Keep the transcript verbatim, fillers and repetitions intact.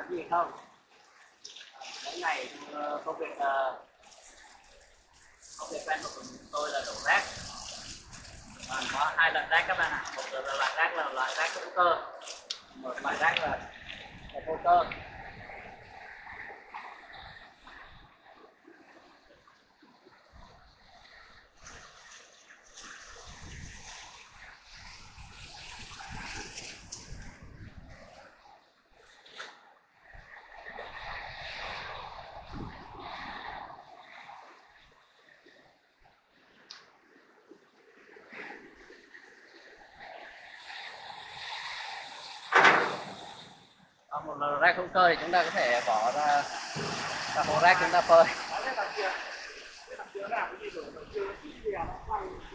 gì không? Mỗi ngày ờ, công việc ờ, công việc quen thuộc của tôi là đổ rác. Và có hai loại rác các bạn ạ. Một là loại rác là loại rác hữu cơ, một loại rác là, là vô cơ. Còn một loại rác hữu cơ thì chúng ta có thể bỏ ra vào hố rác chúng ta phơi.